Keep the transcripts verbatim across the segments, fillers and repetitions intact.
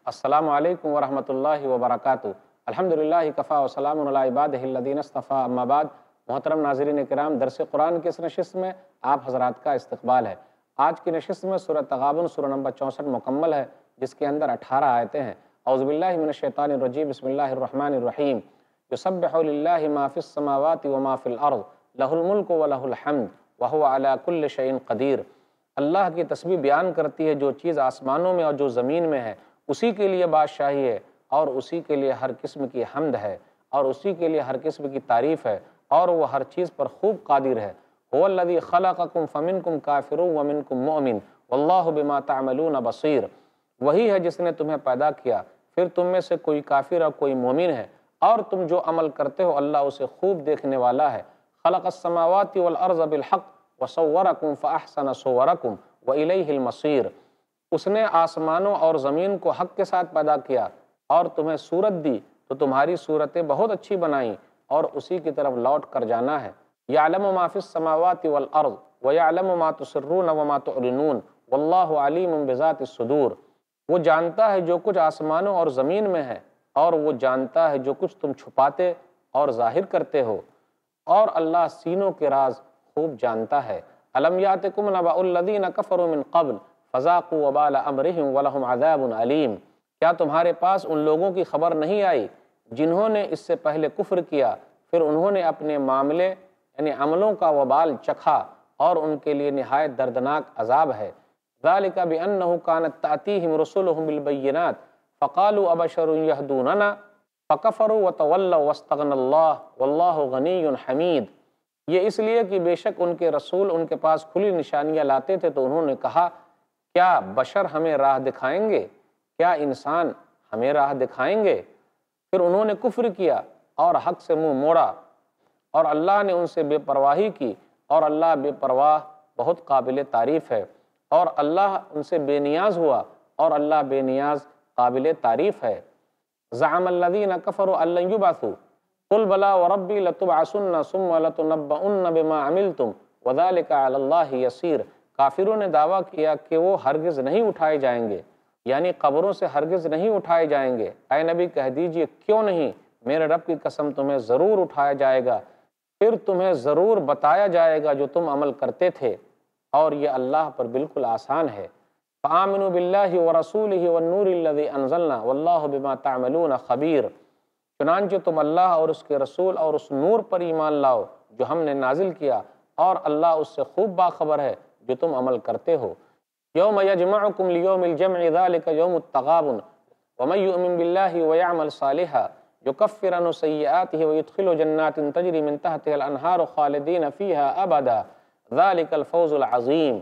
السلام علیکم ورحمۃ اللہ وبرکاتہ۔ الحمدللہ کفا وسلام علی عبادہ الذین اصطفیٰ، اما بعد۔ محترم ناظرین کرام، درس قرآن کی اس نشست میں آپ حضرات کا استقبال ہے۔ آج کی نشست میں سورہ تغابن سورہ نمبر چونسٹھ مکمل ہے، جس کے اندر اٹھارہ آیتیں ہیں۔ اعوذ باللہ من الشیطان الرجیم، بسم اللہ الرحمن الرحیم۔ یسبح للہ ما فی السماوات وما فی الارض، لہ الملک ولہ الحمد وہو علی کل شیء قدیر۔ اللہ کی تسبیح بیان کرتی ہے جو چیز آسمانوں میں اور جو زمین میں ہے، اسی کے لیے بادشاہی ہے اور اسی کے لیے ہر قسم کی حمد ہے اور اسی کے لیے ہر قسم کی تعریف ہے، اور وہ ہر چیز پر خوب قادر ہے۔ هو الذی خلقکم فمنکم کافر ومنکم مؤمن واللہ بما تعملون بصیر۔ وہی ہے جس نے تمہیں پیدا کیا، پھر تم میں سے کوئی کافر اور کوئی مومن ہے، اور تم جو عمل کرتے ہو اللہ اسے خوب دیکھنے والا ہے۔ خلق السماوات والارض بالحق وصورکم فاحسن صورکم والیہ المصیر۔ اس نے آسمانوں اور زمین کو حق کے ساتھ پیدا کیا اور تمہیں صورت دی تو تمہاری صورتیں بہت اچھی بنائیں، اور اسی کی طرف لوٹ کر جانا ہے۔ یعلم ما فی السماوات والارض ویعلم ما تسرون وما تعلنون واللہ علیم بذات الصدور۔ وہ جانتا ہے جو کچھ آسمانوں اور زمین میں ہے، اور وہ جانتا ہے جو کچھ تم چھپاتے اور ظاہر کرتے ہو، اور اللہ سینوں کے راز خوب جانتا ہے۔ الم یاتکم نبأ الذین کفروا من قبل فذاقوا وبال امرہم ولہم عذاب علیم۔ کیا تمہارے پاس ان لوگوں کی خبر نہیں آئی جنہوں نے اس سے پہلے کفر کیا، پھر انہوں نے اپنے معاملے یعنی عملوں کا وبال چکھا، اور ان کے لیے نہایت دردناک عذاب ہے۔ ذالک بأنہ کانت تأتیہم رسلہم بالبینات فقالوا ابشر یہدوننا فکفروا وتولوا واستغنى اللہ واللہ غنی حمید۔ یہ اس لیے کہ بے شک ان کے رسول ان کے پاس کھلی نشانیاں لاتے تھے تو انہوں نے کہا، کیا بشر ہمیں راہ دکھائیں گے؟ کیا انسان ہمیں راہ دکھائیں گے؟ پھر انہوں نے کفر کیا اور حق سے منہ موڑا، اور اللہ نے ان سے بے پرواہی کی، اور اللہ بے پرواہ بہت قابل تعریف ہے، اور اللہ ان سے بے نیاز ہوا، اور اللہ بے نیاز قابل تعریف ہے۔ زعم الذین کفروا ان لن یبعثوا قل بلی وربی لتبعثن ثم لتنبؤن بما عملتم وذلک علی اللہ یسیر۔ کافروں نے دعویٰ کیا کہ وہ ہرگز نہیں اٹھائے جائیں گے، یعنی قبروں سے ہرگز نہیں اٹھائے جائیں گے۔ اے نبی کہہ دیجئے کیوں نہیں، میرے رب کی قسم تمہیں ضرور اٹھایا جائے گا، پھر تمہیں ضرور بتایا جائے گا جو تم عمل کرتے تھے، اور یہ اللہ پر بالکل آسان ہے۔ فآمنوا باللہ ورسولہ والنور الذی انزلنا واللہ بما تعملون خبیر۔ چنانچہ تم اللہ اور اس کے رسول اور اس نور پر ایمان لاؤ جو ہم نے نازل کیا، اور اللہ اس سے خوب باخبر ہے جو تم عمل کرتے ہو۔ یوم یجمعکم لیوم الجمع ذالک یوم التغابن ومن یؤمن باللہ ویعمل صالحا یکفر عنہ سیئاتہ ویدخلہ جنات تجری من تحتها الانہار خالدین فیہا ابدا ذالک الفوز العظیم۔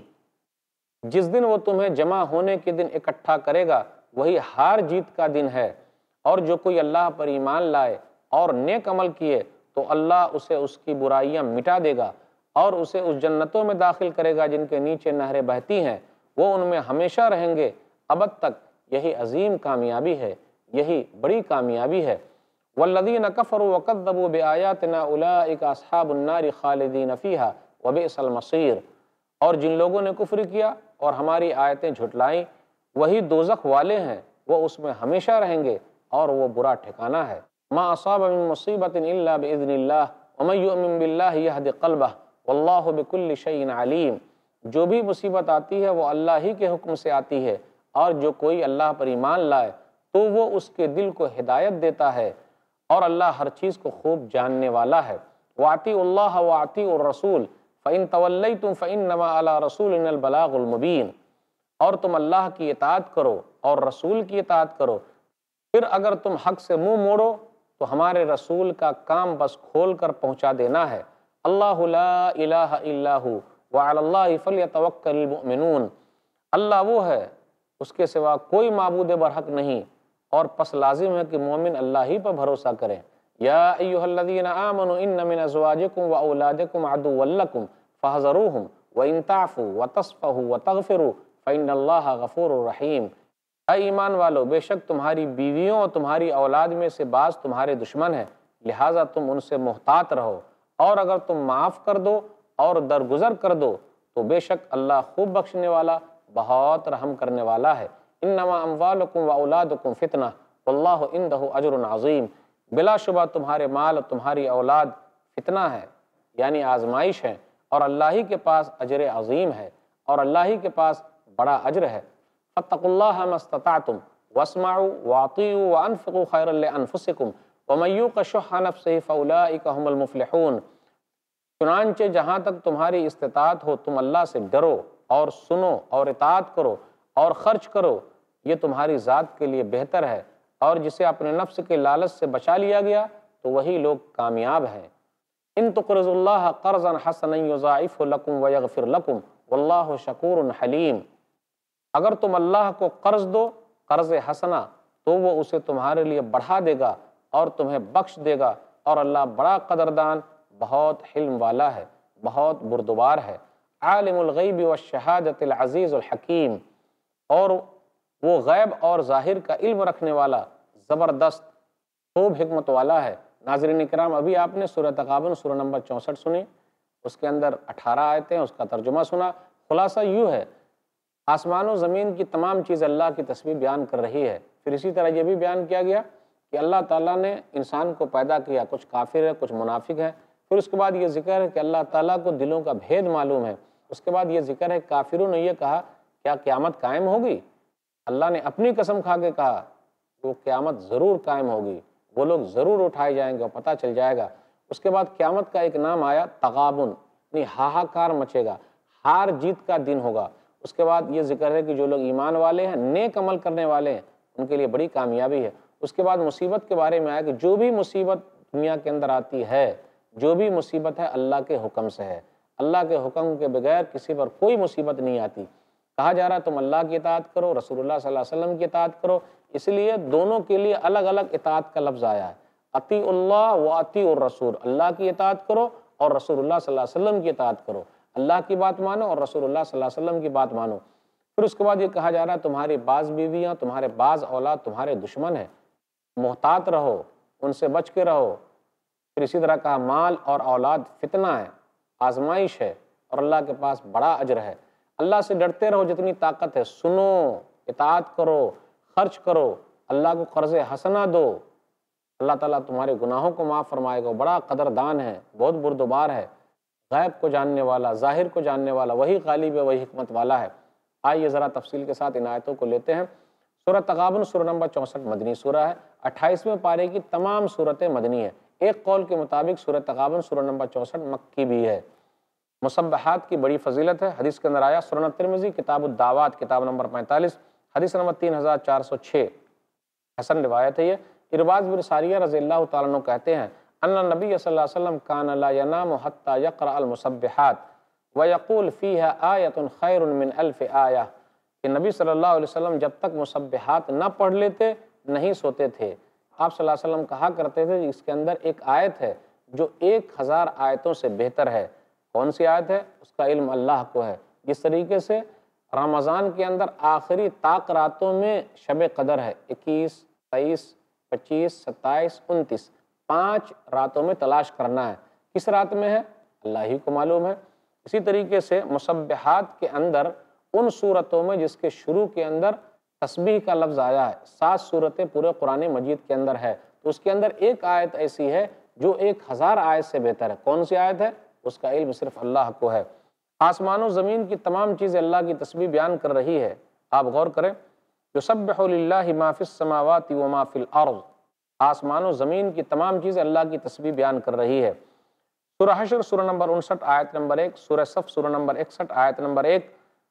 جس دن وہ تمہیں جمع ہونے کے دن اکٹھا کرے گا وہی ہار جیت کا دن ہے، اور جو کوئی اللہ پر ایمان لائے اور نیک عمل کیے تو اللہ اسے اس کی برائیاں مٹا دے گا، اور اسے اس جنتوں میں داخل کرے گا جن کے نیچے نہریں بہتی ہیں، وہ ان میں ہمیشہ رہیں گے ابد تک۔ یہی عظیم کامیابی ہے، یہی بڑی کامیابی ہے۔ والذین کفروا وکذبوا بآیاتنا اولئک اصحاب النار خالدین فیہا وبئس المصیر۔ اور جن لوگوں نے کفر کیا اور ہماری آیتیں جھٹلائیں وہی دوزخ والے ہیں، وہ اس میں ہمیشہ رہیں گے، اور وہ برا ٹھکانہ ہے۔ ما اصاب من مصیبت الا باذن اللہ ومن یؤمن باللہ یہد قلبہ واللہ بکل شیء علیم۔ جو بھی مصیبت آتی ہے وہ اللہ ہی کے حکم سے آتی ہے، اور جو کوئی اللہ پر ایمان لائے تو وہ اس کے دل کو ہدایت دیتا ہے، اور اللہ ہر چیز کو خوب جاننے والا ہے۔ وَأَطِیعُوا اللَّهَ وَأَطِیعُوا الرَّسُولَ فَإِن تَوَلَّیْتُمْ فَإِنَّمَا عَلَىٰ رَسُولِنَا الْبَلَاغُ الْمُبِینُ۔ اور تم اللہ کی اطاعت کرو اور رسول کی اطاعت کرو، پھر اگر تم حق سے منہ موڑو تو ہمارے رسول کا کام بس کھول کر پہنچا دینا ہے۔ اللہ لا الہ الا ہو وعلی اللہ فلیتوکل المؤمنون۔ اللہ وہ ہے، اس کے سوا کوئی معبود برحق نہیں، اور پس لازم ہے کہ مومن اللہ ہی پر بھروسہ کریں۔ یا ایہا الذین آمنوا ان من ازواجکم واولادکم عدوا لکم فاحذروہم وان تعفوا وتصفحوا وتغفروا فإن اللہ غفور رحیم۔ اے ایمان والو، بے شک تمہاری بیویوں اور تمہاری اولاد میں سے بعض تمہارے دشمن ہیں، لہٰذا تم ان سے محتاط رہو، اور اگر تم معاف کر دو اور درگزر کر دو تو بے شک اللہ خوب بخشنے والا بہت رحم کرنے والا ہے۔ انما اموالکم و اولادکم فتنہ واللہ عندہ اجر عظیم، بلا شبہ تمہارے مال اور تمہاری اولاد فتنہ ہے یعنی آزمائش ہے، اور اللہ ہی کے پاس اجر عظیم ہے، اور اللہ ہی کے پاس بڑا اجر ہے۔ فاتقوا اللہ ما استطعتم واسمعوا واطیعوا وانفقوا خیرا لانفسکم ومن یوق شح نفسہ فاولئک هم المفلحون۔ چنانچہ جہاں تک تمہاری استطاعت ہو تم اللہ سے ڈرو اور سنو اور اطاعت کرو اور خرچ کرو، یہ تمہاری ذات کے لیے بہتر ہے، اور جسے اپنے نفس کے لالچ سے بچا لیا گیا تو وہی لوگ کامیاب ہیں۔ ان تقرضوا اللہ قرضا حسنا یضاعفہ لکم ویغفر لکم واللہ شکور حلیم۔ اگر تم اللہ کو قرض دو قرض حسنا تو وہ اسے تمہارے لیے بڑھا دے گا اور تمہیں بخش دے گا، اور اللہ بڑا قدردان بہت حلم والا ہے، بہت بردبار ہے۔ عالم الغیب والشہادۃ العزیز الحکیم، اور وہ غیب اور ظاہر کا علم رکھنے والا زبردست خوب حکمت والا ہے۔ ناظرین کرام، ابھی آپ نے سورہ تغابن سورہ نمبر چونسٹھ سنی، اس کے اندر اٹھارہ آیتیں، اس کا ترجمہ سنا۔ خلاصہ یوں ہے، آسمان و زمین کی تمام چیز اللہ کی تسبیح بیان کر رہی ہے۔ پھر اسی طرح یہ بھی بیان کیا گیا کہ اللہ تعالیٰ نے انسان کو پیدا کیا، کچھ کافر ہے کچھ منافق ہے۔ پھر اس کے بعد یہ ذکر ہے کہ اللہ تعالیٰ کو دلوں کا بھید معلوم ہے۔ اس کے بعد یہ ذکر ہے کافروں نے یہ کہا کیا قیامت قائم ہوگی؟ اللہ نے اپنی قسم کھا کے کہا وہ قیامت ضرور قائم ہوگی، وہ لوگ ضرور اٹھائے جائیں گے اور پتہ چل جائے گا۔ اس کے بعد قیامت کا ایک نام آیا تغابن، یعنی ہاہاکار مچے گا، ہار جیت کا دن ہوگا۔ اس کے بعد یہ ذکر ہے کہ جو لوگ ایمان والے ہیں، نیک عمل کرنے والے ہیں، ان کے لیے بڑی کامیابی ہے۔ اس کے بعد مصیبت کے بارے میں آیا کہ جو بھی مصیبت دنیا کے اندر آتی ہے، جو بھی مصیبت ہے اللہ کے حکم سے ہے، اللہ کے حکم کے بغیر کسی پر کوئی مصیبت نہیں آتی۔ کہا جا رہا تم اللہ کی اطاعت کرو، رسول اللہ صلی اللہ علیہ وسلم کی اطاعت کرو، اس لیے دونوں کے لیے الگ الگ اطاعت کا لفظ آیا ہے۔ اطیعوا اللہ و اطیعوا الرسول، اللہ کی اطاعت کرو اور رسول اللہ صلی اللہ علیہ وسلم کی اطاعت کرو، اللہ کی بات مانو اور رسول اللہ صلی اللہ علیہ وسلم کی بات مانو۔ پھر اس کے بعد یہ کہا جا رہا ہے تمہاری بعض بیویاں، تمہارے بعض اولاد تمہارے دشمن ہیں، محتاط رہو، ان سے بچ کے رہو۔ پھر اسی طرح کہا مال اور اولاد فتنہ ہے، آزمائش ہے، اور اللہ کے پاس بڑا اجر ہے۔ اللہ سے ڈرتے رہو جتنی طاقت ہے، سنو، اطاعت کرو، خرچ کرو، اللہ کو قرض حسنہ دو، اللہ تعالیٰ تمہارے گناہوں کو معاف فرمائے گا، بڑا قدردان ہے، بہت بردبار ہے، غیب کو جاننے والا، ظاہر کو جاننے والا، وہی غالب ہے، وہی حکمت والا ہے۔ آئیے ذرا تفصیل کے ساتھ ان آیتوں کو لیتے ہیں۔ سورہ تغابن سورہ نمبر چونسٹھ مدنی سورہ ہے، اٹھائیسویں پارے کی تمام صورتیں مدنی ہیں۔ ایک قول کے مطابق سورہ تغابن سورہ نمبر چونسٹھ مکی بھی ہے۔ مسبحات کی بڑی فضیلت ہے، حدیث کے اندر آیا سنن ترمذی کتاب الدعوات کتاب نمبر پینتالیس حدیث نمبر تین ہزار چار سو چھ، حسن روایت ہے۔ یہ ارباز بن ساریہ رضی اللہ تعالیٰ عنہ کہتے ہیں ان نبی صلی اللہ علیہ وسلم کان لا ینام حتی یقرأ المسبحات ویقول فیہا آیۃ خیر من الف آیہ، کہ نبی صلی اللہ علیہ وسلم جب تک مسبحات نہ پڑھ لیتے نہیں سوتے تھے۔ آپ صلی اللہ علیہ وسلم کہا کرتے تھے اس کے اندر ایک آیت ہے جو ایک ہزار آیتوں سے بہتر ہے۔ کون سی آیت ہے؟ اس کا علم اللہ کو ہے۔ جس طریقے سے رمضان کے اندر آخری طاق راتوں میں شب قدر ہے، اکیس، تیئیس، پچیس، ستائیس، انتیس، پانچ راتوں میں تلاش کرنا ہے۔ کس رات میں ہے؟ اللہ ہی کو معلوم ہے۔ اسی طریقے سے مسبحات کے اندر ان صورتوں میں جس کے شروع کے اندر تسبیح کا لفظ آیا ہے، سات صورتیں پورے قرآن مجید کے اندر ہے، تو اس کے اندر ایک آیت ایسی ہے جو ایک ہزار آیت سے بہتر ہے۔ کون سی آیت ہے؟ اس کا علم صرف اللہ کو ہے۔ آسمان و زمین کی تمام چیزیں اللہ کی تسبیح بیان کر رہی ہے۔ آپ غور کریں، یسبح للہ ما فی السماوات وما فی الارض، آسمان و زمین کی تمام چیزیں اللہ کی تسبیح بیان کر رہی ہے۔ سورہ حشر سورہ نمبر انسٹھ آیت نمبر ایک، سورہ صف سورہ نمبر اکسٹھ آیت نمبر ایک،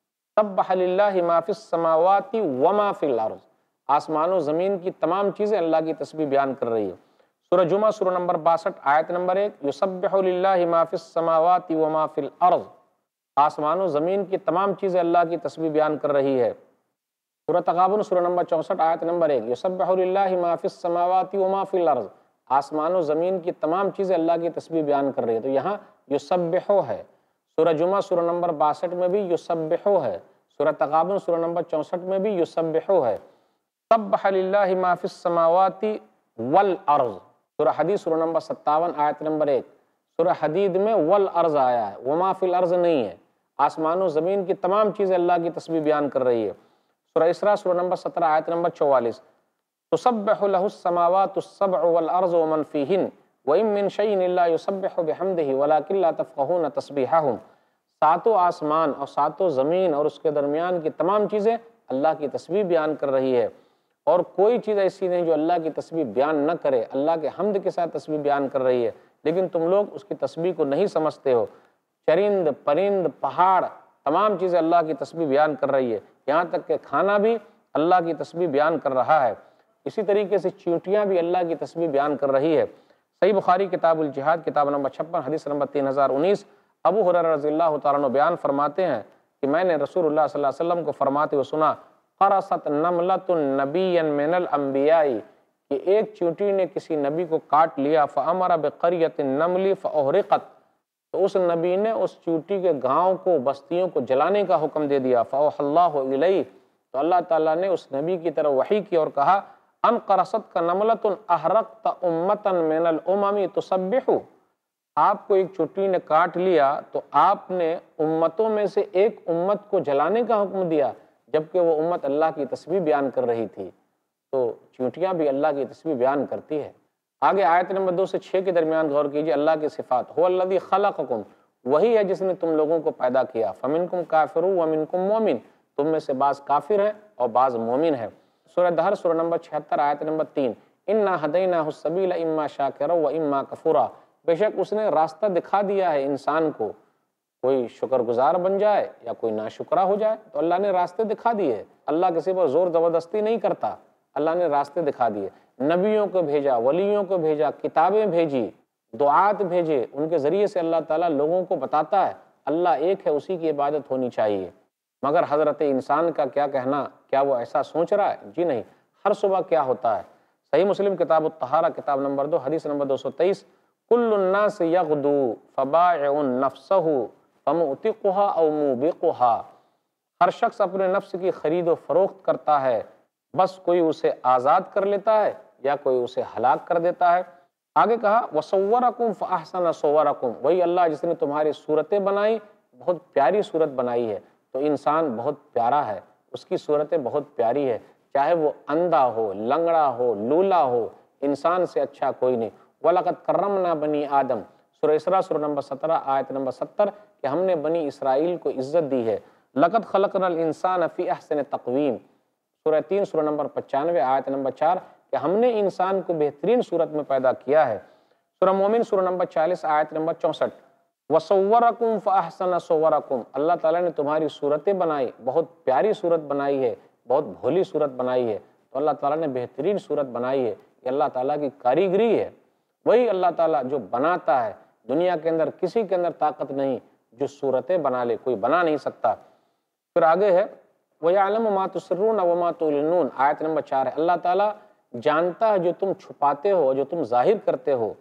سبح للہ ما فی السماوات وما فی الارض، آسمان و زمین کی تمام چیزیں اللہ کی تسبیح بیان کر رہی ہے۔ سورہ جمعہ سورہ نمبر باسٹھ آیت نمبر ایک، یسبح للہ ما فی السماوات وما فی الارض، آسمان و زمین کی تمام چیزیں اللہ کی تسبیح بیان کر رہی ہے۔ سورہ تغابن سورہ نمبر چونسٹھ آیت نمبر ایک، یسبح للہ ما فی السماوات وما فی الارض، آسمان و زمین کی تمام چیزیں اللہ کی تسبیح بیان کر رہی ہے۔ تو یہاں یسبحو ہے۔ سورہ جمعہ سورہ نمبر باسٹھ میں بھی یسبحو ہے، سورہ تغابن سورہ نمبر چونسٹھ میں بھی یسبحو ہے۔ سبح للہ ما فی السماوات والارض، سورہ حدید سورہ نمبر ستاون آیت نمبر ایک، سورہ حدید میں والارض آیا ہے، وما فی الارض نہیں ہے۔ آسمان و زمین کی تمام چیزیں اللہ کی تسبیح بیان کر رہی ہے۔ سورہ اسراء سورہ نمبر سترہ آیت نمبر چوالیس، تسبح له السماوات السبع والارض ومن فیہن وَإِن مِّن شَيْءٍ إِلَّا يُسَبِّحُ بِحَمْدِهِ وَلَٰكِن لَّا تَفْقَهُونَ تَسْبِيحَهُم۔ ساتوں آسمان اور ساتوں زمین اور اس کے درمیان کی تمام چیزیں اللہ کی تسبیح بیان کر رہی ہے، اور کوئی چیز ایسی نہیں جو اللہ کی تسبیح بیان نہ کرے، اللہ کے حمد کے ساتھ تسبیح بیان کر رہی ہے، لیکن تم لوگ اس کی تسبیح کو نہیں سمجھتے ہو۔ چرند پرند پہاڑ تمام چیزیں اللہ کی تسبیح بیان کر رہی ہے، یہاں تک کہ کھانا بھی اللہ کی تسبیح بیان کر رہا ہے۔ اسی طریقے سے چیونٹیاں بھی اللہ کی تسبیح بیان کر رہی ہے۔ صحیح بخاری کتاب الجہاد کتاب نمبر چھپن حدیث نمبر تین ہزار انیس، ابو ہریرہ رضی اللہ تعالیٰ عنہ بیان فرماتے ہیں کہ میں نے رسول اللہ صلی اللہ علیہ وسلم کو فرماتے ہوئے سنا، قرصت نملۃ نبیا من الانبیاء، کہ ایک چیونٹی نے کسی نبی کو کاٹ لیا، فامر بقریۃ النمل فاحرقت، تو اس نبی نے اس چیونٹی کے گاؤں کو بستیوں کو جلانے کا حکم دے دیا، فاوحی اللہ الیہ، تو اللہ تعالیٰ نے اس نبی کی طرف وحی کی اور کہا، ان قرصت کا نملۃ احرقت امتا من الامم تسبح، آپ کو ایک چیونٹی نے کاٹ لیا تو آپ نے امتوں میں سے ایک امت کو جلانے کا حکم دیا، جبکہ وہ امت اللہ کی تسبیح بیان کر رہی تھی۔ تو چیونٹیاں بھی اللہ کی تسبیح بیان کرتی ہے۔ آگے آیت نمبر دو سے چھ کے درمیان غور کیجیے، اللہ کی صفات، هو الذی خلقکم، وہی ہے جس نے تم لوگوں کو پیدا کیا، فمنکم کافر ومنکم مومن، تم میں سے بعض کافر ہیں اور بعض مومن ہیں۔ سورہ دہر سورہ نمبر چھہتر آیت نمبر تین، انا ہدیناہ السبیل اما شاکرا و اما کفورا، بے شک اس نے راستہ دکھا دیا ہے انسان کو، کوئی شکر گزار بن جائے یا کوئی ناشکرہ ہو جائے، تو اللہ نے راستے دکھا دیے۔ اللہ کسی پر زور زبردستی نہیں کرتا، اللہ نے راستے دکھا دیے، نبیوں کو بھیجا، ولیوں کو بھیجا، کتابیں بھیجی، دعات بھیجے، ان کے ذریعے سے اللہ تعالیٰ لوگوں کو بتاتا ہے اللہ ایک ہے، اسی کی عبادت ہونی چاہیے۔ مگر حضرت انسان کا کیا کہنا، کیا وہ ایسا سوچ رہا ہے؟ جی نہیں۔ ہر صبح کیا ہوتا ہے؟ صحیح مسلم کتاب الطہارہ کتاب نمبر دو حدیث نمبر دو سو تیئیس، کل الناس یغدو فبائع نفسہ فمعتقها او موبقها، ہر شخص اپنے نفس کی خرید و فروخت کرتا ہے، بس کوئی اسے آزاد کر لیتا ہے یا کوئی اسے ہلاک کر دیتا ہے۔ آگے کہا وصورکم فاحسن صورکم، وہی اللہ جس نے تمہاری صورتیں بنائی، بہت پیاری صورت بنائی ہے، تو انسان بہت پیارا ہے، اس کی صورتیں بہت پیاری ہے، چاہے وہ اندھا ہو، لنگڑا ہو، لولا ہو، انسان سے اچھا کوئی نہیں۔ وَلَقَدْ كَرَّمْنَا بَنِي آدم، سورہ اسراء سورہ نمبر سترہ آیت نمبر ستر، کہ ہم نے بنی اسرائیل کو عزت دی ہے۔ لَقَدْ خَلَقْنَا الْإِنسَانَ فِي أَحْسَنِ تَقْوِيمٍ، سورہ تین سورہ نمبر پچانوے آیت نمبر چار، کہ ہم نے انسان کو بہترین صورت میں پیدا کیا ہے۔ سورہ مومن سورہ نمبر چالیس آیت نمبر چونسٹھ، وَصَوَّرَكُمْ فَأَحْسَنَ صُوَرَكُمْ، اللہ تعالیٰ نے تمہاری صورتیں بنائی، بہت پیاری صورت بنائی ہے، بہت بھولی صورت بنائی ہے، تو اللہ تعالیٰ نے بہترین صورت بنائی ہے، یہ اللہ تعالیٰ کی کاریگری ہے۔ وہی اللہ تعالیٰ جو بناتا ہے، دنیا کے اندر کسی کے اندر طاقت نہیں جو صورتیں بنا لے، کوئی بنا نہیں سکتا۔ پھر آگے ہے وَيَعْلَمُ مَا تُسِرُّونَ وَمَا تُعْلِنُونَ، آیت نمبر چار ہے، اللہ تعالیٰ جانتا ہے جو تم چھپاتے ہو، جو تم ظاہر کرتے ہو۔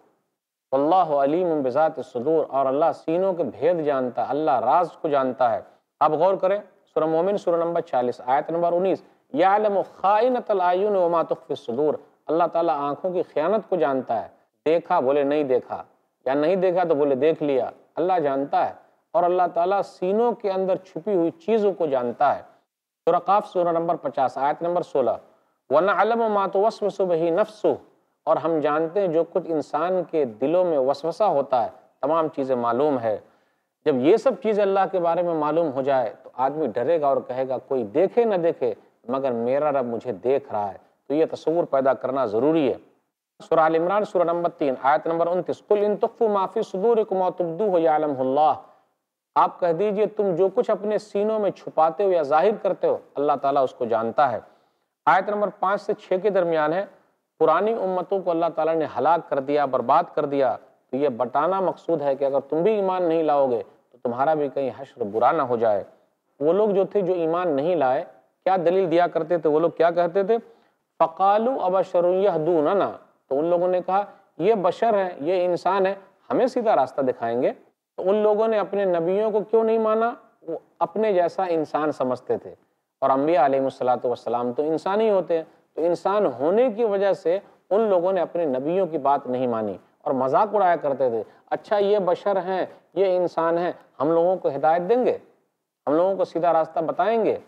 واللہ علیم بذات الصدور، اور اللہ سینوں کے بھید جانتا ہے، اللہ راز کو جانتا ہے۔ اب غور کریں سورہ مومن سورہ نمبر چالیس آیت نمبر انیس، یعلم خائنۃ الاعین وما تخفی الصدور، اللہ تعالیٰ آنکھوں کی خیانت کو جانتا ہے، دیکھا بولے نہیں دیکھا، یا نہیں دیکھا تو بولے دیکھ لیا، اللہ جانتا ہے، اور اللہ تعالیٰ سینوں کے اندر چھپی ہوئی چیزوں کو جانتا ہے۔ سورہ قاف سورہ نمبر پچاس آیت نمبر سولہ، وَنَعْلَمُ مَا تُوَسْوِسُ بِهِ نَفْسُهُ، اور ہم جانتے ہیں جو کچھ انسان کے دلوں میں وسوسہ ہوتا ہے، تمام چیزیں معلوم ہے۔ جب یہ سب چیزیں اللہ کے بارے میں معلوم ہو جائے تو آدمی ڈرے گا اور کہے گا کوئی دیکھے نہ دیکھے مگر میرا رب مجھے دیکھ رہا ہے، تو یہ تصور پیدا کرنا ضروری ہے۔ سورہ آل عمران سورہ نمبر تین آیت نمبر انتیس، قُلْ إِن تُخْفُوا مَا فِي صُدُورِكُمْ أَوْ تُبْدُوهُ يَعْلَمْهُ اللَّهُ، آپ کہہ دیجئے تم جو کچھ اپنے سینوں میں چھپاتے ہو یا ظاہر کرتے ہو، اللہ تعالیٰ اس کو جانتا ہے۔ آیت نمبر پانچ سے چھ کے درمیان ہے، پرانی امتوں کو اللہ تعالیٰ نے ہلاک کر دیا، برباد کر دیا، تو یہ بتانا مقصود ہے کہ اگر تم بھی ایمان نہیں لاؤ گے تو تمہارا بھی کہیں حشر برا نہ ہو جائے۔ وہ لوگ جو تھے جو ایمان نہیں لائے، کیا دلیل دیا کرتے تھے؟ وہ لوگ کیا کہتے تھے؟ فَقَالُوا أَبَشَرٌ يَهْدُونَنَا، تو ان لوگوں نے کہا یہ بشر ہیں، یہ انسان ہیں، ہمیں سیدھا راستہ دکھائیں گے۔ تو ان لوگوں نے اپنے نبیوں کو کیوں نہیں مانا؟ وہ اپنے جیسا انسان سمجھتے تھے، اور انبیاء علیہ الصلوۃ والسلام تو انسان ہی ہوتے ہیں، تو انسان ہونے کی وجہ سے ان لوگوں نے اپنے نبیوں کی بات نہیں مانی اور مذاق اڑایا کرتے تھے۔ اچھا یہ بشر ہیں، یہ انسان ہیں، ہم لوگوں کو ہدایت دیں گے، ہم لوگوں کو سیدھا راستہ بتائیں گے۔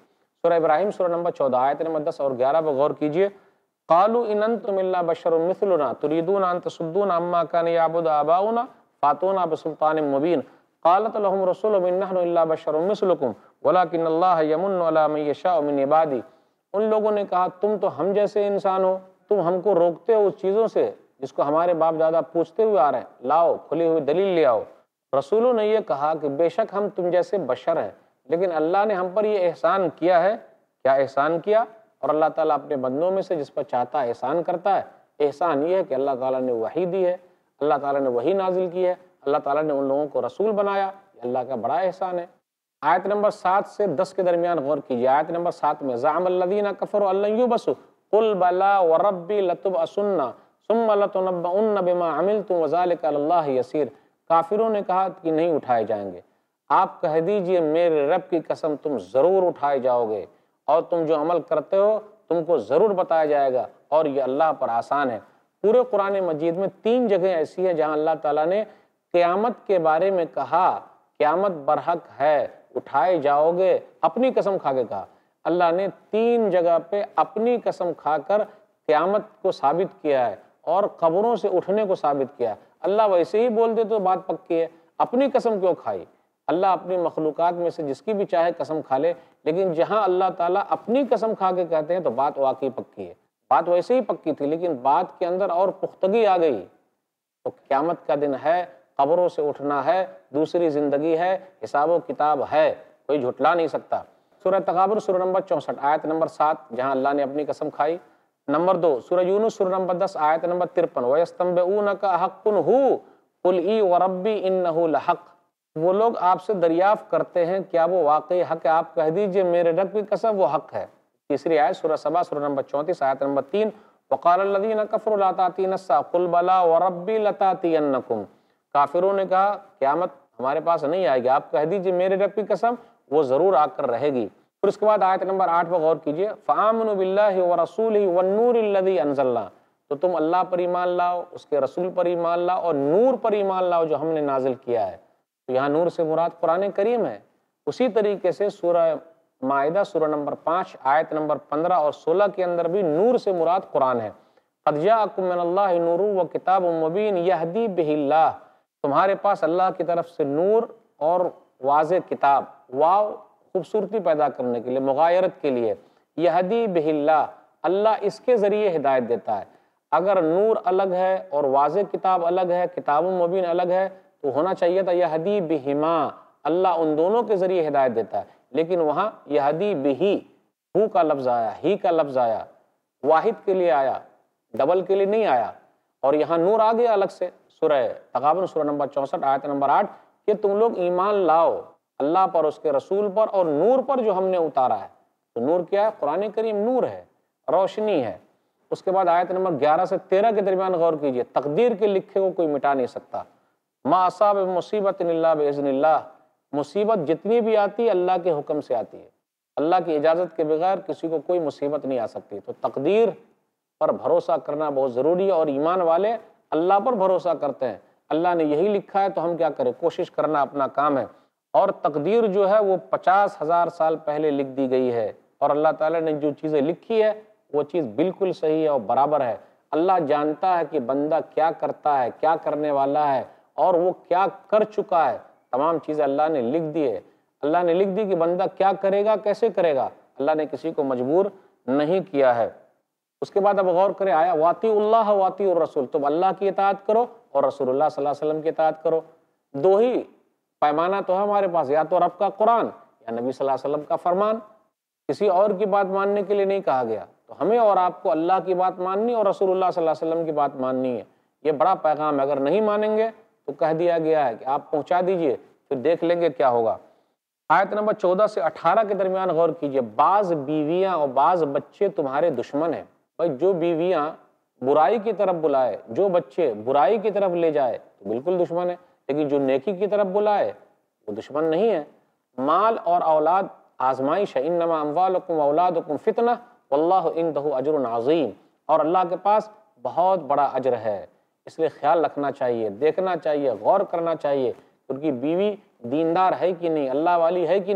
سورہ ابراہیم سورہ نمبر چودہ آیت نمبر دس اور گیارہ پر غور کیجئے. قالوا ان انتم الا بشر مثلنا تريدون ان تصدونا عما كان يعبد آباؤنا فاتونا بسلطان مبين قالت لهم رسولهم ان نحن الا بشر مثلكم ولكن الله يمن على من يشاء من عباده. ان لوگوں نے کہا تم تو ہم جیسے انسان ہو، تم ہم کو روکتے ہو اس چیزوں سے جس کو ہمارے باپ دادا پوچھتے ہوئے آ رہے ہیں، لاؤ کھلی ہوئی دلیل لے آؤ. رسولوں نے یہ کہا کہ بے شک ہم تم جیسے بشر ہیں، لیکن اللہ نے ہم پر یہ احسان کیا ہے. کیا احسان کیا؟ اور اللہ تعالیٰ اپنے بندوں میں سے جس پر چاہتا ہے احسان کرتا ہے. احسان یہ ہے کہ اللہ تعالیٰ نے وحی دی ہے، اللہ تعالیٰ نے وحی نازل کی ہے، اللہ تعالیٰ نے ان لوگوں کو رسول بنایا. یہ اللہ کا بڑا احسان ہے. آیت نمبر سات سے دس کے درمیان غور کیجیے. آیت نمبر سات میں زعم الذین کفروا ان لن یبعثوا قل بلی وربی لتبعثن ثم لتنبؤن بما عملتم وذلک علی اللہ یسیر. کافروں نے کہا کہ نہیں اٹھائے جائیں گے. آپ کہہ دیجئے میرے رب کی قسم تم ضرور اٹھائے جاؤ گے اور تم جو عمل کرتے ہو تم کو ضرور بتایا جائے گا، اور یہ اللہ پر آسان ہے. پورے قرآن مجید میں تین جگہیں ایسی ہیں جہاں اللہ تعالیٰ نے قیامت کے بارے میں کہا قیامت برحق ہے، اٹھائے جاؤ گے، اپنی قسم کھا کے کہا. اللہ نے تین جگہ پہ اپنی قسم کھا کر قیامت کو ثابت کیا ہے اور قبروں سے اٹھنے کو ثابت کیا ہے. اللہ ویسے ہی بول دے تو بات پکی ہے، اپنی قسم کیوں کھائی؟ اللہ اپنی مخلوقات میں سے جس کی بھی چاہے قسم کھا لے، لیکن جہاں اللہ تعالیٰ اپنی قسم کھا کے کہتے ہیں تو بات واقعی پکی ہے. بات ویسے ہی پکی تھی لیکن بات کے اندر اور پختگی آ گئی. تو قیامت کا دن ہے، قبروں سے اٹھنا ہے، دوسری زندگی ہے، حساب و کتاب ہے، کوئی جھٹلا نہیں سکتا. سورہ تغابن سورہ نمبر چونسٹھ آیت نمبر سات جہاں اللہ نے اپنی قسم کھائی. نمبر دو سورہ یونس سورہ نمبر دس آیت نمبر ترپن وَيَسْتَنبِئُونَكَ أَحَقٌّ هُوَ قُلْ إِي وَرَبِّي إِنَّهُ لَحَقٌّ. وہ لوگ آپ سے دریافت کرتے ہیں کیا وہ واقعی حق ہے، آپ کہہ دیجئے میرے رب کی قسم وہ حق ہے. تیسری آیت سورہ سبا سورہ نمبر چونتیس آیت نمبر تین وَقَالَ الَّذِينَ كَفَرُوا لَا تَأْتِينَا السَّاعَةُ قُلْ بَلَىٰ وَرَبِّي لَتَأْتِيَنَّكُمْ. کافروں نے کہا قیامت ہمارے پاس نہیں آئے گی، آپ کہہ دیجئے میرے رب کی قسم وہ ضرور آ کر رہے گی. پھر اس کے بعد آیت نمبر آٹھ پر غور کیجئے. فَآمِنُوا بِاللَّهِ وَرَسُولِهِ وَالنُّورِ الَّذِي أَنزَلْنَا. تو تم اللہ پر ایمان لاؤ، اس کے رسول پر ایمان لاؤ اور نور پر ایمان لاؤ جو ہم نے نازل کیا ہے. تو یہاں نور سے مراد قرآن کریم ہے. اسی طریقے سے سورہ مائدہ سورہ نمبر پانچ آیت نمبر پندرہ اور سولہ کے اندر بھی نور سے مراد قرآن ہے. قَدْ جَاءَكُم مِّنَ اللَّهِ نُورٌ وَكِتَابٌ مُّبِينٌ يَهْدِي بِهِ اللَّهُ. تمہارے پاس اللہ کی طرف سے نور اور واضح کتاب، واو خوبصورتی پیدا کرنے کے لیے، مغایرت کے لیے. یہدی بہ اللہ، اللہ اس کے ذریعے ہدایت دیتا ہے. اگر نور الگ ہے اور واضح کتاب الگ ہے، کتاب مبین الگ ہے، تو ہونا چاہیے تھا یہدی بہما، اللہ ان دونوں کے ذریعے ہدایت دیتا ہے. لیکن وہاں یہدی بہی، ہو کا لفظ آیا، ہی کا لفظ آیا، واحد کے لیے آیا، ڈبل کے لیے نہیں آیا. اور یہاں نور آ گیا الگ سے. سورہ تغابن سورہ نمبر چونسٹھ آیت نمبر آٹھ کہ تم لوگ ایمان لاؤ اللہ پر، اس کے رسول پر اور نور پر جو ہم نے اتارا ہے. تو نور کیا ہے؟ قرآن کریم نور ہے، روشنی ہے. اس کے بعد آیت نمبر گیارہ سے تیرہ کے درمیان غور کیجئے. تقدیر کے لکھے کو کوئی مٹا نہیں سکتا. ما اصاب مصیبت الا باذن اللہ. مصیبت جتنی بھی آتی اللہ کے حکم سے آتی ہے. اللہ کی اجازت کے بغیر کسی کو کوئی مصیبت نہیں آ سکتی. تو تقدیر پر بھروسہ کرنا بہت ضروری ہے، اور ایمان والے اللہ پر بھروسہ کرتے ہیں. اللہ نے یہی لکھا ہے تو ہم کیا کریں، کوشش کرنا اپنا کام ہے. اور تقدیر جو ہے وہ پچاس ہزار سال پہلے لکھ دی گئی ہے، اور اللہ تعالیٰ نے جو چیزیں لکھی ہے وہ چیز بالکل صحیح ہے اور برابر ہے. اللہ جانتا ہے کہ بندہ کیا کرتا ہے، کیا کرنے والا ہے، اور وہ کیا کر چکا ہے. تمام چیزیں اللہ نے لکھ دی ہے. اللہ نے لکھ دی کہ بندہ کیا کرے گا، کیسے کرے گا. اللہ نے کسی کو مجبور نہیں کیا ہے. اس کے بعد اب غور کرے آیا واطیع اللہ واطیع الرسول. تم اللہ کی اطاعت کرو اور رسول اللہ صلی اللہ علیہ وسلم کی اطاعت کرو. دو ہی پیمانہ تو ہے ہمارے پاس، یا تو رب کا قرآن یا نبی صلی اللہ علیہ وسلم کا فرمان. کسی اور کی بات ماننے کے لیے نہیں کہا گیا. تو ہمیں اور آپ کو اللہ کی بات ماننی اور رسول اللہ صلی اللہ علیہ وسلم کی بات ماننی ہے. یہ بڑا پیغام ہے. اگر نہیں مانیں گے تو کہہ دیا گیا ہے کہ آپ پہنچا دیجئے، پھر دیکھ لیں گے کیا ہوگا. آیت نمبر چودہ سے اٹھارہ کے درمیان غور کیجئے. بعض بیویاں اور بعض بچے تمہارے دشمن ہیں. بھائی جو بیویاں برائی کی طرف بلائے، جو بچے برائی کی طرف لے جائے تو بالکل دشمن ہے. لیکن جو نیکی کی طرف بلائے وہ دشمن نہیں ہے. مال اور اولاد آزمائش ہے. انما اموالکم واولادکم فتنہ واللہ عندہ اجر عظیم. اور اللہ کے پاس بہت بڑا اجر ہے. اس لیے خیال رکھنا چاہیے، دیکھنا چاہیے، غور کرنا چاہیے ان کی بیوی دیندار ہے کہ نہیں، اللہ والی ہے کہ نہیں.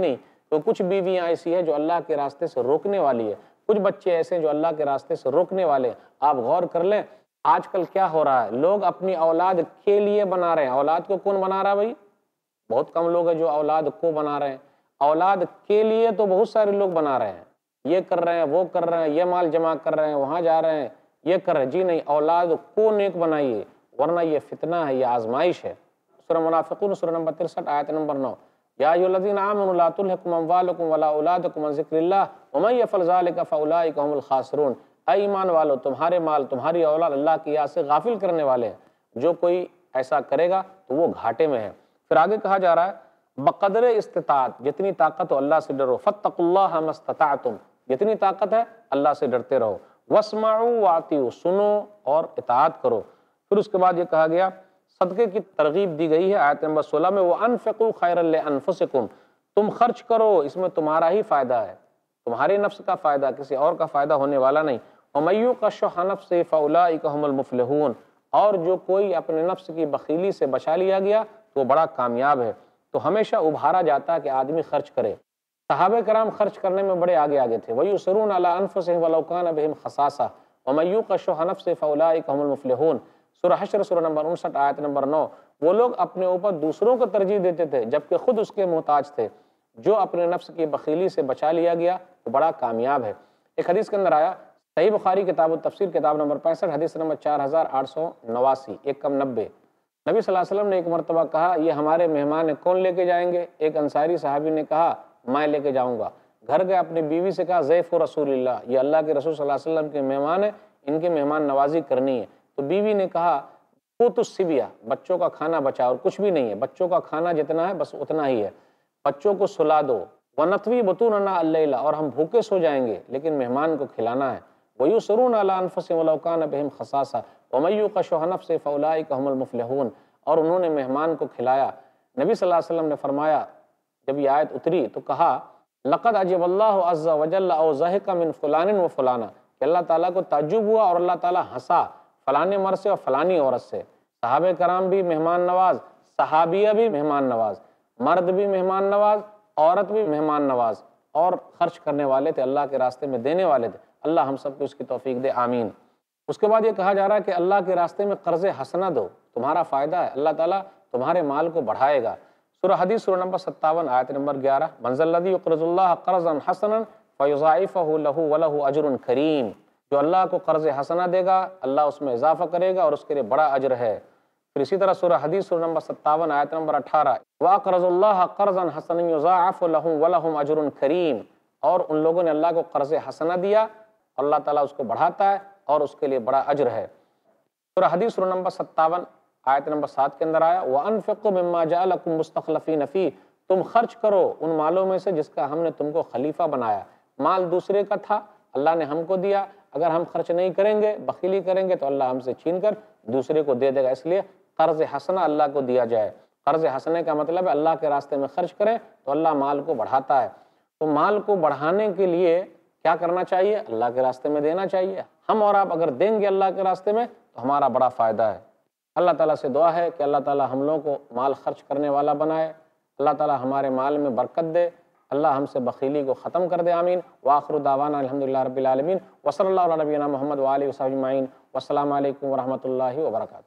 تو کچھ بیویاں ایسی ہیں جو اللہ کے راستے سے روکنے والی ہے، کچھ بچے ایسے ہیں جو اللہ کے راستے سے روکنے والے ہیں۔ آپ غور کر لیں آج کل کیا ہو رہا ہے، لوگ اپنی اولاد کے لیے بنا رہے ہیں۔ اولاد کو کون بنا رہا ہے بھائی؟ بہت کم لوگ ہیں جو اولاد کو بنا رہے ہیں، اولاد کے لیے تو بہت سارے لوگ بنا رہے ہیں، یہ کر رہے ہیں، وہ کر رہے ہیں، یہ مال جمع کر رہے ہیں، وہاں جا رہے ہیں، یہ کر رہے ہیں۔ جی نہیں، اولاد کو نیک بنائیے، ورنہ یہ فتنہ ہے، یہ آزمائش ہے۔ سورہ منافقون سورہ نمبر ترسٹھ آیت نمبر نو، یا ایھا الذین آمنوا لا تلھکم اموالکم ولا اولادکم عن ذکر اللہ ومن یفعل ذلک فاولئک هم الخاسرون۔ اے ایمان والو، تمہارے مال تمہاری اولاد اللہ کی یاد سے غافل کرنے والے ہیں، جو کوئی ایسا کرے گا تو وہ گھاٹے میں ہے۔ پھر آگے کہا جا رہا ہے بقدر استطاعت، جتنی طاقت ہو اللہ سے ڈرو، فاتقوا اللہ ما استطعتم، جتنی طاقت ہے اللہ سے ڈرتے رہو، واسمعوا واطیعوا، سنو اور اطاعت کرو۔ پھر اس کے بعد یہ کہا گیا صدقے کی ترغیب دی گئی ہے آیت نمبر سولہ میں، وَأَنفِقُوا خَيْرًا لِأَنفُسِكُمْ، تم خرچ کرو، اس میں تمہارا ہی فائدہ ہے، تمہارے نفس کا فائدہ، کسی اور کا فائدہ ہونے والا نہیں۔ وَمَن يُوقَ شُحَّ نَفْسِهِ فَأُولَٰئِكَ هُمُ الْمُفْلِحُونَ، اور جو کوئی اپنے نفس کی بخیلی سے بچا لیا گیا تو وہ بڑا کامیاب ہے۔ تو ہمیشہ ابھارا جاتا ہے کہ آدمی خرچ کرے۔ صحابہ کرام خرچ کرنے میں بڑے آگے آگے تھے۔ وَيُؤْثِرُونَ عَلَىٰ أَنفُسِهِمْ وَلَوْ كَانَ بِهِمْ خَصَاصَةٌ وَمَن يُوقَ شُحَّ نَفْسِهِ فَأُولَٰئِكَ هُمُ الْمُفْلِحُونَ۔ سورہ حشر سورہ نمبر انسٹھ آیت نمبر نو، وہ لوگ اپنے اوپر دوسروں کو ترجیح دیتے تھے جبکہ خود اس کے محتاج تھے۔ جو اپنے نفس کی بخیلی سے بچا لیا گیا وہ بڑا کامیاب ہے۔ ایک حدیث کے اندر آیا، صحیح بخاری کتاب التفسیر کتاب نمبر پینسٹھ حدیث نمبر چار ہزار آٹھ سو نواسی، ایک کم نبے، نبی صلی اللہ علیہ وسلم نے ایک مرتبہ کہا یہ ہمارے مہمان ہیں، کون لے کے جائیں گے؟ ایک انصاری صحابی نے کہا میں لے کے جاؤں گا۔ گھر گئے، اپنی بیوی سے کہا ضیف رسول اللہ، یہ اللہ کے رسول صلی اللہ علیہ وسلم کے مہمان ہیں، ان کی مہمان نوازی کرنی ہے۔ تو بیوی نے کہا قوت الصبیہ، بچوں کا کھانا بچا، اور کچھ بھی نہیں ہے، بچوں کا کھانا جتنا ہے بس اتنا ہی ہے، بچوں کو سلا دو۔ وَنَطْوِي بُطُونَنَا اللَّيْلَ، اور ہم بھوکے سو جائیں گے لیکن مہمان کو کھلانا ہے۔ وَيُؤْثِرُونَ عَلَىٰ أَنفُسِهِمْ وَلَوْ كَانَ بِهِمْ خَصَاصَةٌ وَمَن يُوقَ شُحَّ نَفْسِهِ فَأُولَٰئِكَ هُمُ الْمُفْلِحُونَ، اور انہوں نے مہمان کو کھلایا۔ نبی صلی اللہ علیہ وسلم نے فرمایا جب یہ آیت اتری تو کہا لَقَدْ عَجِبَ اللَّهُ عَزَّ وَجَلَّ أَوْ ضَحِكَ مِنْ فُلَانٍ وَفُلَانَةٍ، کہ اللہ تعالیٰ کو تعجب ہوا اور اللہ تعالیٰ ہنسا فلانے مرد سے اور فلانی عورت سے۔ صحابہ کرام بھی مہمان نواز، صحابیہ بھی مہمان نواز، مرد بھی مہمان نواز، عورت بھی مہمان نواز، اور خرچ کرنے والے تھے، اللہ کے راستے میں دینے والے تھے۔ اللہ ہم سب کو اس کی توفیق دے، آمین۔ اس کے بعد یہ کہا جا رہا ہے کہ اللہ کے راستے میں قرض حسنہ دو، تمہارا فائدہ ہے، اللہ تعالیٰ تمہارے مال کو بڑھائے گا۔ سورہ حدیث سورہ نمبر ستاون آیت نمبر گیارہ، من ذا الذی یقرض اللہ قرضا حسنا فیضاعفہ لہ ولہ اجر کریم، جو اللہ کو قرض حسنہ دے گا اللہ اس میں اضافہ کرے گا اور اس کے لیے بڑا اجر ہے۔ پھر اسی طرح سورہ حدیث سورہ نمبر ستاون آیت نمبر اٹھارہ، وَأَقْرَضُوا اللَّهَ قَرْضًا حَسَنًا يُضَاعَفُ لَهُمْ وَلَهُمْ أَجْرٌ كَرِيمٌ، اور ان لوگوں نے اللہ کو قرض حسنہ دیا اور اللہ تعالیٰ اس کو بڑھاتا ہے اور اس کے لیے بڑا اجر ہے۔ سورہ حدیث سورہ نمبر ستاون آیت نمبر سات کے اندر آیا، وَأَنفِقُوا مِمَّا جَعَلَكُمْ مُسْتَخْلَفِينَ فِيهِ، تم خرچ کرو ان مالوں میں سے جس کا ہم نے تم کو خلیفہ بنایا۔ مال دوسرے کا تھا، اللہ نے ہم کو دیا، اگر ہم خرچ نہیں کریں گے، بخیلی کریں گے تو اللہ ہم سے چھین کر دوسرے کو دے دے گا، اس لیے قرض حسنہ اللہ کو دیا جائے۔ قرض حسنے کا مطلب ہے اللہ کے راستے میں خرچ کریں تو اللہ مال کو بڑھاتا ہے۔ تو مال کو بڑھانے کے لیے کیا کرنا چاہیے؟ اللہ کے راستے میں دینا چاہیے۔ ہم اور آپ اگر دیں گے اللہ کے راستے میں تو ہمارا بڑا فائدہ ہے۔ اللہ تعالیٰ سے دعا ہے کہ اللہ تعالیٰ ہم لوگوں کو مال خرچ کرنے والا بنائے، اللہ تعالیٰ ہمارے مال میں برکت دے، اللہ ہم سے بخیلی کو ختم کر دے، آمین۔ وآخر دعوانا الحمدللہ رب العالمین، وصلی اللہ علی نبینا محمد وآلہ وصحبہ اجمعین، والسلام علیکم ورحمۃ اللہ وبرکاتہ۔